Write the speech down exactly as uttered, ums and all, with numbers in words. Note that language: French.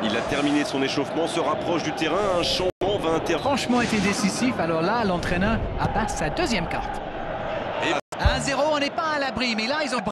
Il a terminé son échauffement, se rapproche du terrain, un changement va intervenir. Franchement été décisif, alors là, l'entraîneur abat sa deuxième carte. un zéro, on n'est pas à l'abri, mais là, ils ont...